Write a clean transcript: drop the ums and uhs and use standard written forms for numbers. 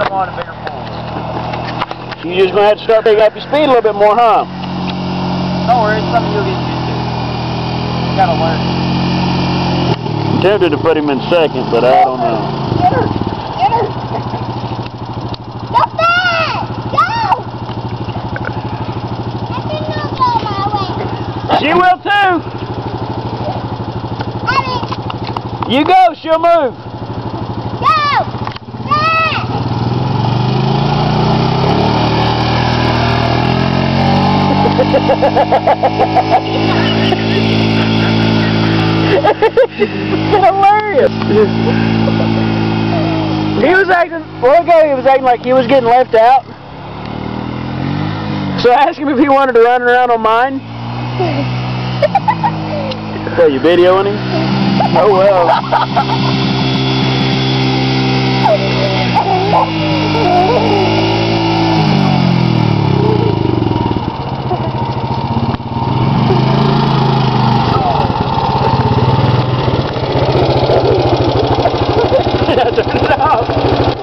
him on a bigger pole. You're just going to have to start picking up your speed a little bit more, huh? Don't worry, it's something you'll get used to. You gotta learn. I'm tempted to put him in second, but I don't know. Get her! Get her! Go fast! Go! I think I'll go my way. She will too! Abby, You go, she'll move. go! Fast! Hilarious. He was acting, he was acting like he was getting left out. So I asked him if he wanted to run around on mine. What, you videoing him? Oh well. Turn it off.